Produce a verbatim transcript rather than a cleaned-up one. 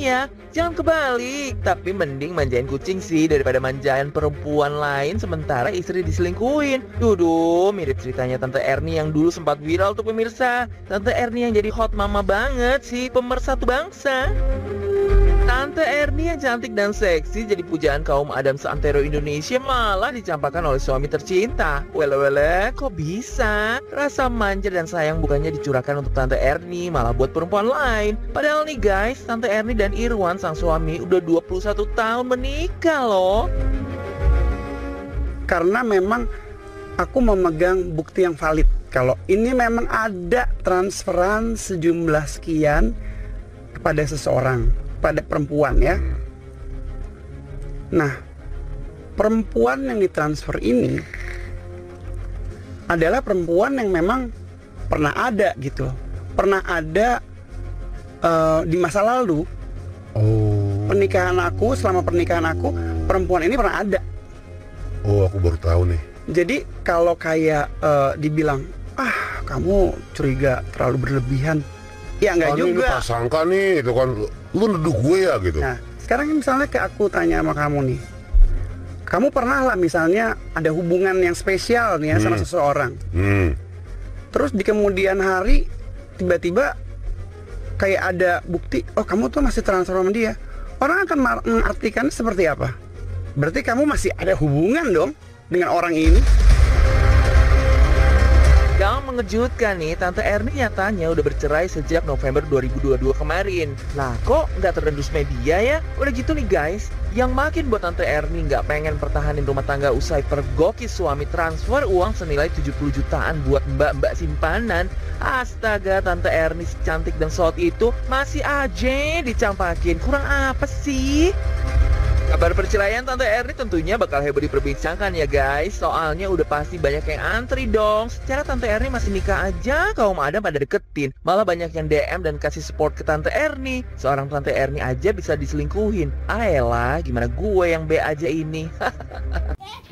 ya. Jangan kebalik, tapi mending manjain kucing sih daripada manjain perempuan lain sementara istri diselingkuhin. Duduh, mirip ceritanya Tante Erni yang dulu sempat viral tuh pemirsa. Tante Erni yang jadi hot mama banget sih, pemersatu bangsa. Tante Erni yang cantik dan seksi jadi pujaan kaum Adam seantero Indonesia malah dicampakkan oleh suami tercinta. Wele-wele, kok bisa? Rasa manja dan sayang bukannya dicurahkan untuk Tante Erni, malah buat perempuan lain. Padahal nih guys, Tante Erni dan Irwan sang suami udah dua puluh satu tahun menikah loh. Karena memang aku memegang bukti yang valid. Kalau ini memang ada transferan sejumlah sekian kepada seseorang, pada perempuan ya. Nah, perempuan yang ditransfer ini adalah perempuan yang memang pernah ada gitu, pernah ada uh, di masa lalu. Oh. Pernikahan aku, selama pernikahan aku, perempuan ini pernah ada. Oh, aku baru tahu nih. Jadi kalau kayak uh, dibilang, ah kamu curiga terlalu berlebihan, ya nggak Ah, juga. Ini prasangka nih, itu kan lu nuduh gue ya gitu. Nah, sekarang misalnya ke aku tanya sama kamu nih, kamu pernah lah misalnya ada hubungan yang spesial nih ya Hmm. sama seseorang, Hmm. terus di kemudian hari tiba-tiba kayak ada bukti, oh kamu tuh masih transfer sama dia, orang akan mar- mengartikan seperti apa? Berarti kamu masih ada hubungan dong dengan orang ini. Yang mengejutkan nih, Tante Erni nyatanya udah bercerai sejak November dua ribu dua puluh dua kemarin. Lah kok nggak terendus media ya? Udah gitu nih guys, yang makin buat Tante Erni nggak pengen pertahanin rumah tangga usai pergokis suami transfer uang senilai tujuh puluh jutaan buat mbak-mbak simpanan. Astaga, Tante Erni cantik dan solid itu masih aja dicampakin. Kurang apa sih? Kabar perceraian Tante Erni tentunya bakal heboh diperbincangkan ya guys. Soalnya udah pasti banyak yang antri dong. Secara Tante Erni masih nikah aja, kaum Adam pada deketin. Malah banyak yang D M dan kasih support ke Tante Erni. Seorang Tante Erni aja bisa diselingkuhin. Ayolah, gimana gue yang B aja ini?